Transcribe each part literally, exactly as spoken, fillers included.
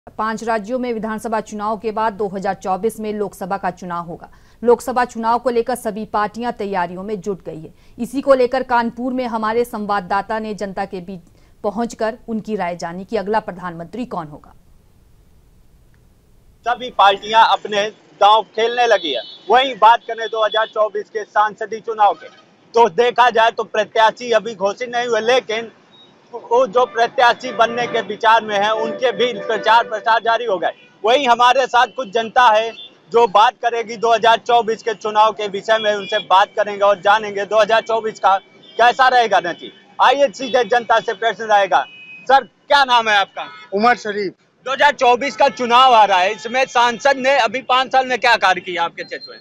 पांच राज्यों में विधानसभा चुनाव के बाद दो हज़ार चौबीस में लोकसभा का चुनाव होगा। लोकसभा चुनाव को लेकर सभी पार्टियां तैयारियों में जुट गई है। इसी को लेकर कानपुर में हमारे संवाददाता ने जनता के बीच पहुंचकर उनकी राय जानी कि अगला प्रधानमंत्री कौन होगा। सभी पार्टियां अपने दांव खेलने लगी है। वहीं बात करें दो हज़ार चौबीस के सांसदीय चुनाव के, तो देखा जाए तो प्रत्याशी अभी घोषित नहीं हुए, लेकिन वो जो प्रत्याशी बनने के विचार में है उनके भी प्रचार प्रसार जारी हो गए। वहीं हमारे साथ कुछ जनता है जो बात करेगी दो हज़ार चौबीस के चुनाव के विषय में। उनसे बात करेंगे और जानेंगे दो हज़ार चौबीस का कैसा रहेगा नतीजा। आइए सीधे जनता से प्रश्न रहेगा। सर, क्या नाम है आपका? उमर शरीफ। दो हज़ार चौबीस का चुनाव आ रहा है, इसमें सांसद ने अभी पाँच साल में क्या कार्य किया आपके क्षेत्र में?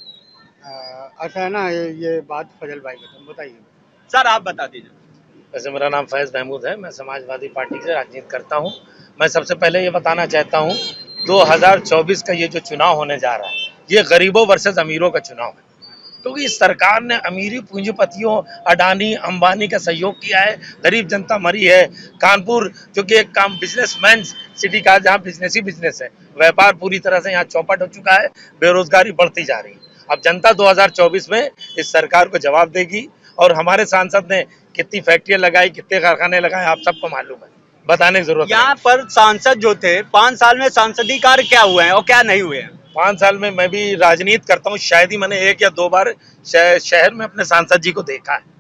ऐसा है ना, ये, ये बात फजल भाई बताइए। सर आप बता दीजिए। वैसे मेरा नाम फैज महमूद है, मैं समाजवादी पार्टी से राजनीति करता हूं। मैं सबसे पहले ये बताना चाहता हूं, दो हज़ार चौबीस का ये जो चुनाव होने जा रहा है, ये गरीबों वर्सेस अमीरों का चुनाव है। क्योंकि इस सरकार ने अमीरी पूंजीपतियों अडानी अंबानी का सहयोग किया है, गरीब जनता मरी है। कानपुर जो कि एक काम बिजनेसमैन सिटी का, जहाँ बिजनेस ही बिजनेस है, व्यापार पूरी तरह से यहाँ चौपट हो चुका है, बेरोजगारी बढ़ती जा रही है। अब जनता दो हज़ार चौबीस में इस सरकार को जवाब देगी। और हमारे सांसद ने कितनी फैक्ट्रियां लगाई, कितने कारखाने लगाए, आप सबको मालूम है, बताने की जरूरत यहाँ पर सांसद जो थे, पाँच साल में सांसदीय कार्य क्या हुए हैं और क्या नहीं हुए हैं? पाँच साल में मैं भी राजनीति करता हूँ, शायद ही मैंने एक या दो बार शहर में अपने सांसद जी को देखा है।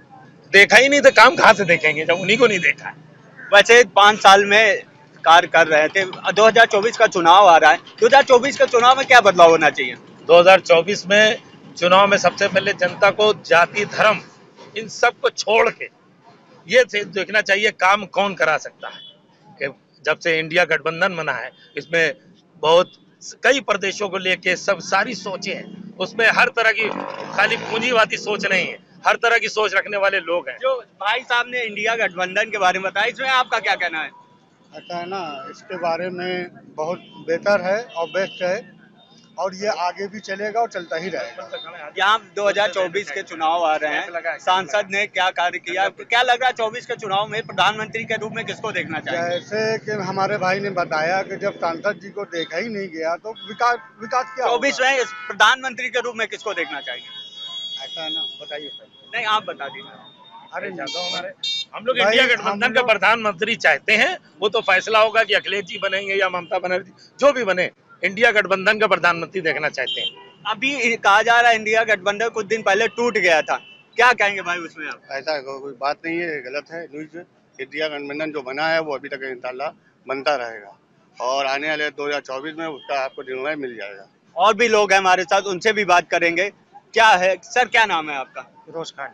देखा ही नहीं तो काम कहाँ से देखेंगे जब उन्हीं को नहीं देखा है। वैसे पाँच साल में कार्य कर रहे थे, दो हज़ार चौबीस का चुनाव आ रहा है, दो हज़ार चौबीस के चुनाव में क्या बदलाव होना चाहिए? दो हज़ार चौबीस में चुनाव में सबसे पहले जनता को जाति धर्म इन सब को छोड़ के ये देखना चाहिए काम कौन करा सकता है। कि जब से इंडिया गठबंधन बना है, इसमें बहुत कई प्रदेशों को लेके सब सारी सोचें हैं, उसमें हर तरह की खाली पूंजीवादी सोच नहीं है, हर तरह की सोच रखने वाले लोग हैं। जो भाई साहब ने इंडिया गठबंधन के बारे में बताया, इसमें आपका क्या कहना है? ऐसा है ना, इसके बारे में बहुत बेहतर है और बेस्ट है, और ये आगे भी चलेगा और चलता ही रहेगा। यहाँ दो हज़ार चौबीस के चुनाव आ रहे हैं, सांसद ने क्या कार्य किया, क्या लग रहा है चौबीस के चुनाव में प्रधानमंत्री के रूप में किसको देखना चाहिए? जैसे कि हमारे भाई ने बताया कि जब सांसद जी को देखा ही नहीं गया तो विकास विकास क्या चौबीस में प्रधानमंत्री के रूप में किसको देखना चाहिए? ऐसा है ना, बताइए। नहीं, आप बता दीजिए। अरे हमारे हम लोग इंडिया गठबंधन का प्रधानमंत्री चाहते हैं, वो तो फैसला होगा कि अखिलेश जी बनेंगे या ममता बनर्जी, जो भी बने, इंडिया गठबंधन का प्रधानमंत्री देखना चाहते हैं। अभी कहा जा रहा है इंडिया गठबंधन कुछ दिन पहले टूट गया था, क्या कहेंगे भाई उसमें आप? ऐसा कोई बात नहीं है, गलत है न्यूज। इंडिया गठबंधन जो बना है वो अभी तक इंशाल्लाह बनता रहेगा, और आने वाले दो हज़ार चौबीस में उसका आपको निर्णय मिल जाएगा। और भी लोग हैं हमारे साथ, उनसे भी बात करेंगे। क्या है सर, क्या नाम है आपका? फिरोज खान।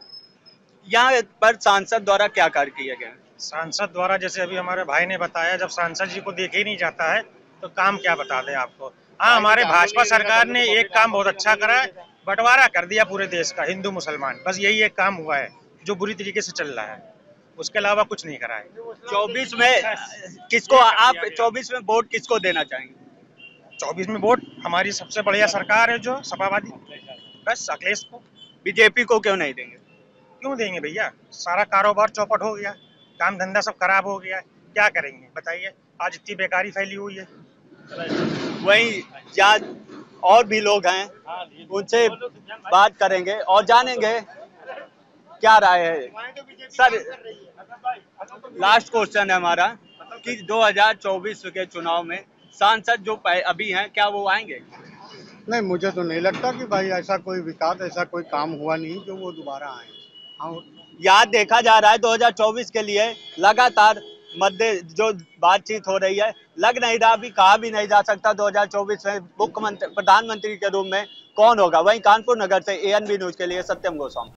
यहाँ पर सांसद द्वारा क्या कार्य किया गया? सांसद द्वारा जैसे अभी हमारे भाई ने बताया, जब सांसद जी को देखे ही नहीं जाता है तो काम क्या बता दें आपको। हाँ, हमारे भाजपा सरकार ने एक काम बहुत अच्छा करा है, बंटवारा कर दिया पूरे देश का, हिंदू मुसलमान, बस यही एक काम हुआ है जो बुरी तरीके से चल रहा है, उसके अलावा कुछ नहीं करा है। चौबीस में किसको आप चौबीस में वोट किसको देना चाहेंगे? चौबीस में वोट हमारी सबसे बढ़िया सरकार है जो सपावादी, बस अखिलेश को। बीजेपी को क्यों नहीं देंगे? क्यों देंगे भैया, सारा कारोबार चौपट हो गया, काम धंधा सब खराब हो गया, क्या करेंगे बताइए, आज इतनी बेकारी फैली हुई है। वहीं जा और भी लोग हैं, उनसे बात करेंगे और जानेंगे क्या राय है। सर, लास्ट क्वेश्चन है हमारा कि दो हज़ार चौबीस के चुनाव में सांसद जो अभी हैं, क्या वो आएंगे? नहीं, मुझे तो नहीं लगता कि भाई ऐसा कोई विकास, ऐसा कोई काम हुआ नहीं जो वो दोबारा आए। हाँ, याद देखा जा रहा है दो हज़ार चौबीस के लिए लगातार मध्य जो बातचीत हो रही है, लग नहीं रहा, अभी कहा भी नहीं जा सकता दो हज़ार चौबीस में मुख्यमंत्री प्रधानमंत्री के रूप में कौन होगा। वहीं कानपुर नगर से ए एन बी न्यूज के लिए सत्यम गोस्वामी।